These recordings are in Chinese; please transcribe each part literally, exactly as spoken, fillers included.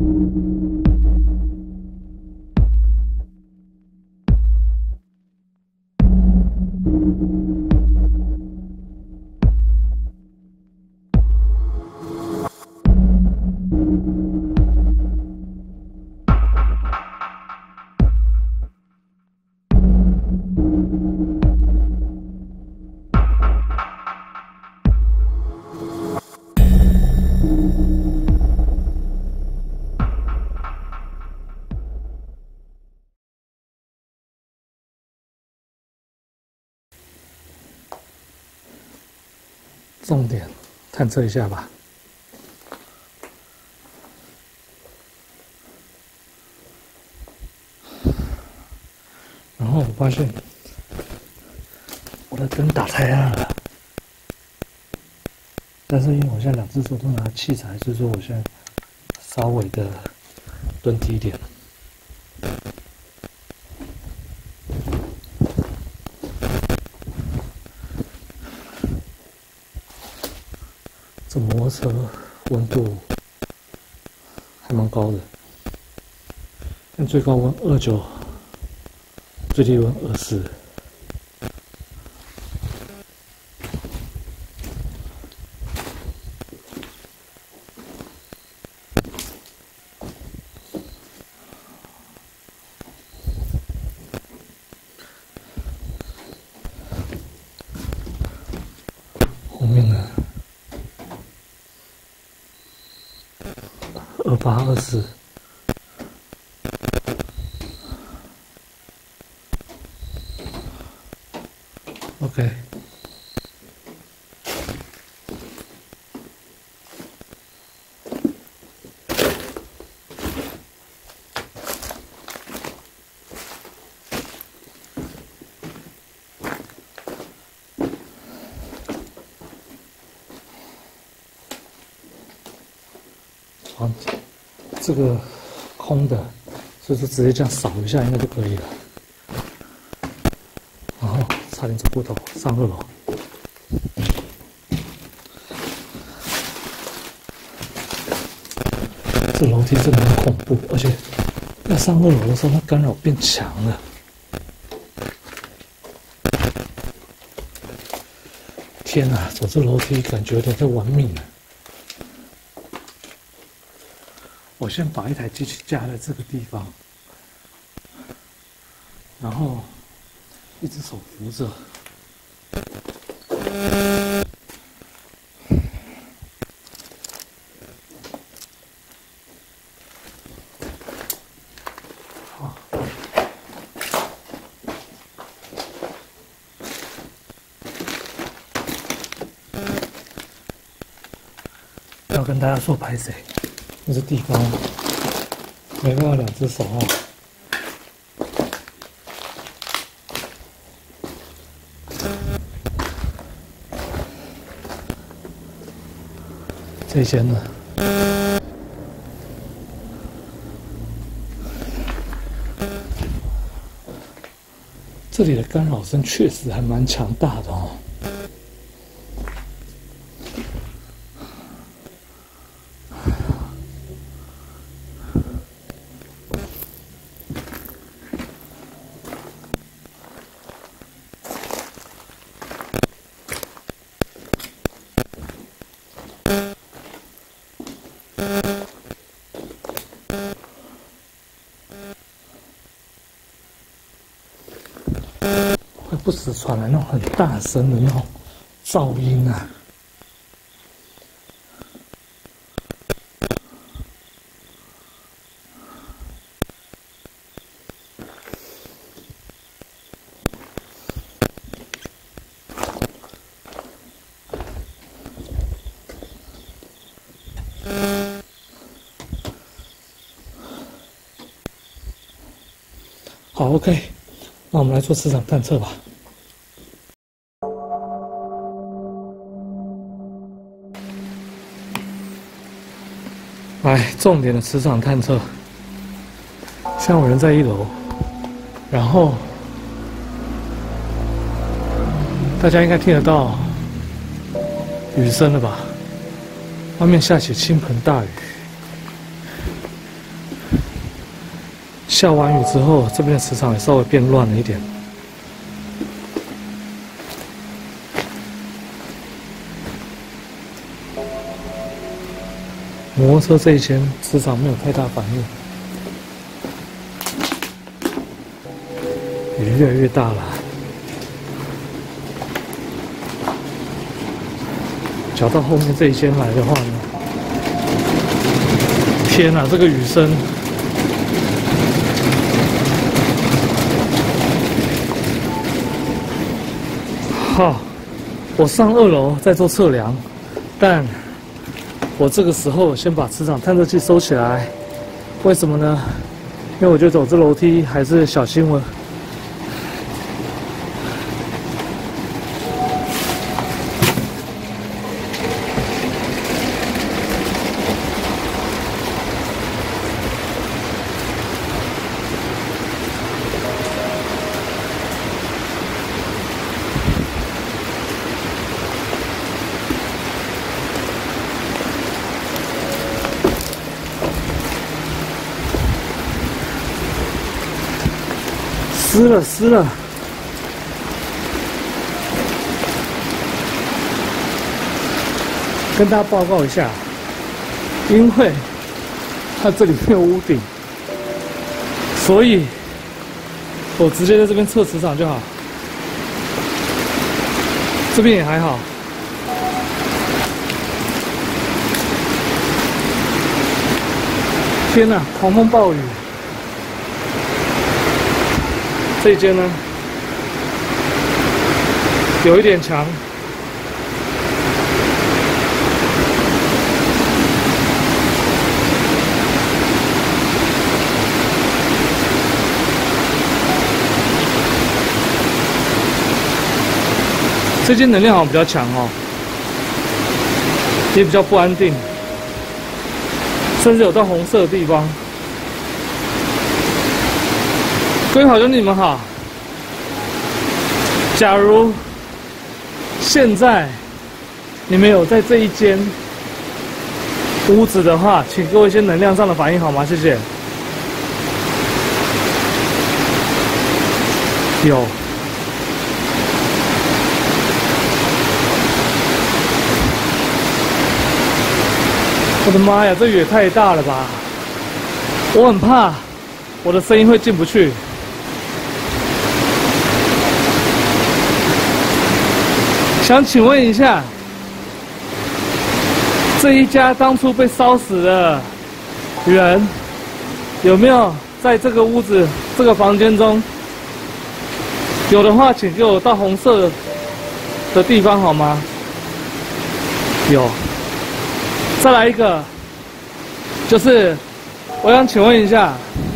重点探测一下吧。然后我发现我的灯打太暗了，但是因为我现在两只手都拿器材，所以说我现在稍微的蹲低一点。 这摩托车温度还蛮高的，但最高温二九，最低温二四。后面呢？ 二八二四 ，OK。好。 这个空的，所以说直接这样扫一下应该就可以了。然后差点走过头，上二楼。这楼梯真的很恐怖，而且要上二楼的时候，它干扰变强了。天哪，走这楼梯感觉有点在玩命了。 我先把一台机器架在这个地方，然后一只手扶着，好，要跟大家说拍谁。 那这地方没办法，两只手啊。这些呢？这里的干扰声确实还蛮强大的哦。 会不时传来那种很大声的那种噪音啊！好 ，OK， 那我们来做磁场探测吧。 来，重点的磁场探测。现在我人在一楼，然后大家应该听得到雨声了吧？外面下起倾盆大雨。 下完雨之后，这边的磁场也稍微变乱了一点。摩托车这一间磁场没有太大反应，雨越来越大了。脚到后面这一间来的话呢，天哪，这个雨声！好，我上二楼再做测量，但我这个时候先把磁场探测器收起来，为什么呢？因为我觉得走这楼梯还是小心我。湿了，湿了。跟大家报告一下，因为它这里没有屋顶，所以我直接在这边测磁场就好。这边也还好。天哪，狂风暴雨！这一间呢，有一点强。这间能量好像比较强哦，也比较不安定，甚至有到红色的地方。各位好兄弟们好，假如现在你们有在这一间屋子的话，请给我一些能量上的反应好吗？谢谢。有。我的妈呀，这雨也太大了吧！我很怕我的声音会进不去。想请问一下，这一家当初被烧死的人，有没有在这个屋子、这个房间中？有的话，请给我到红色的地方好吗？有。再来一个，就是我想请问一下，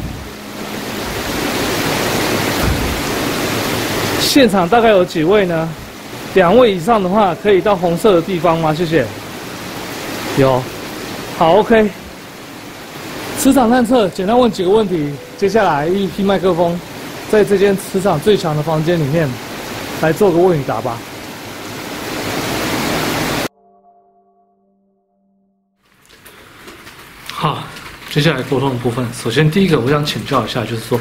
现场大概有几位呢？两位以上的话，可以到红色的地方吗？谢谢。有，好 ，OK。磁场探测，简单问几个问题。接下来 E P 麦克风，在这间磁场最强的房间里面，来做个问与答吧。好，接下来沟通的部分，首先第一个我想请教一下，就是说，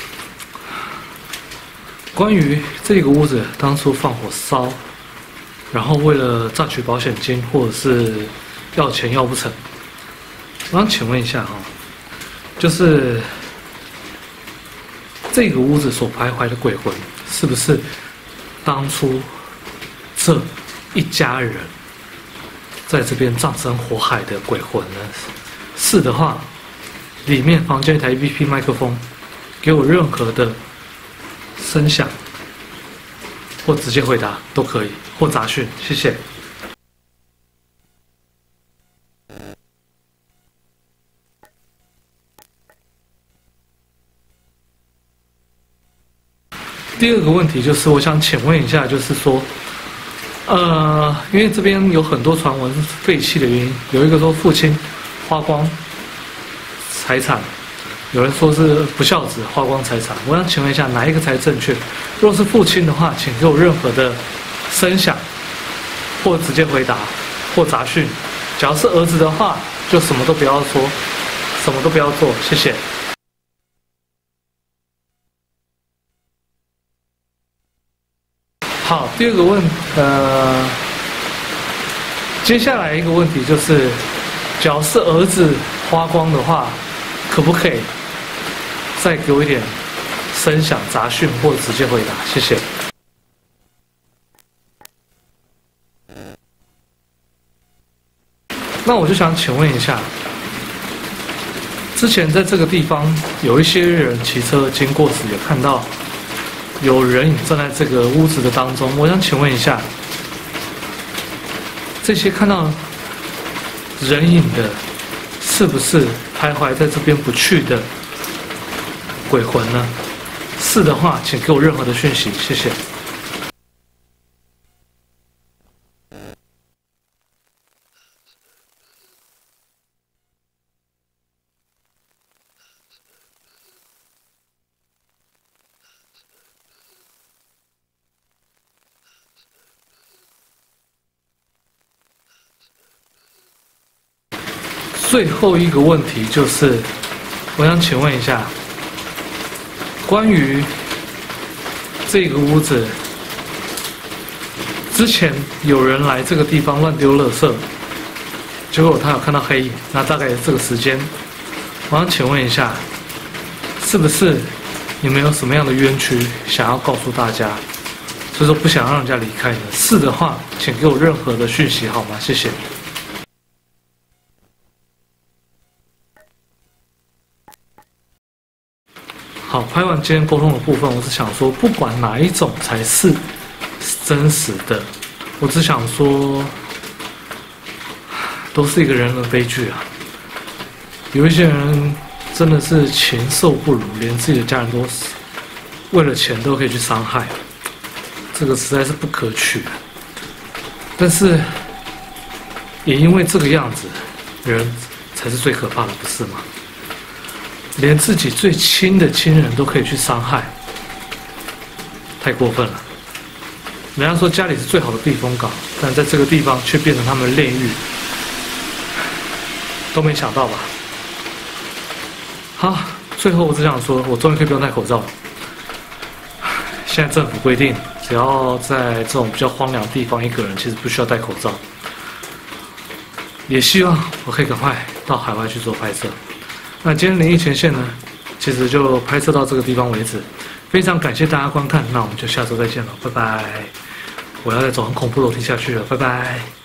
关于这个屋子当初放火烧，然后为了赚取保险金或者是要钱要不成，我想请问一下哈，就是这个屋子所徘徊的鬼魂，是不是当初这一家人在这边葬身火海的鬼魂呢？是的话，里面房间一台 E P 麦克风，给我任何的声响，或直接回答都可以，或杂讯，谢谢。第二个问题就是，我想请问一下，就是说，呃，因为这边有很多传闻是废弃的原因，有一个说父亲花光财产，有人说是不孝子花光财产，我想请问一下哪一个才正确？若是父亲的话，请给我任何的声响，或直接回答，或杂讯。假如是儿子的话，就什么都不要说，什么都不要做，谢谢。 第二个问，呃，接下来一个问题就是，假如是儿子花光的话，可不可以再给我一点声响杂讯或者直接回答？谢谢。那我就想请问一下，之前在这个地方有一些人骑车经过时，有看到有人影站在这个屋子的当中。我想请问一下，这些看到人影的，是不是徘徊在这边不去的鬼魂呢？是的话，请给我任何的讯息，谢谢。最后一个问题就是，我想请问一下，关于这个屋子，之前有人来这个地方乱丢垃圾，结果他有看到黑影，那大概是这个时间。我想请问一下，是不是你们有什么样的冤屈想要告诉大家，所以说不想让人家离开呢？是的话，请给我任何的讯息好吗？谢谢。好，拍完今天沟通的部分，我是想说，不管哪一种才是真实的，我只想说，都是一个人的悲剧啊。有一些人真的是禽兽不如，连自己的家人都为了钱都可以去伤害，这个实在是不可取。但是，也因为这个样子，人才是最可怕的，不是吗？连自己最亲的亲人都可以去伤害，太过分了。人家说家里是最好的避风港，但在这个地方却变成他们的炼狱，都没想到吧？好，最后我只想说，我终于可以不用戴口罩了。现在政府规定，只要在这种比较荒凉的地方，一个人其实不需要戴口罩。也希望我可以赶快到海外去做拍摄。那今天灵异前线呢，其实就拍摄到这个地方为止。非常感谢大家观看，那我们就下周再见了，拜拜。我要再走很恐怖楼梯下去了，拜拜。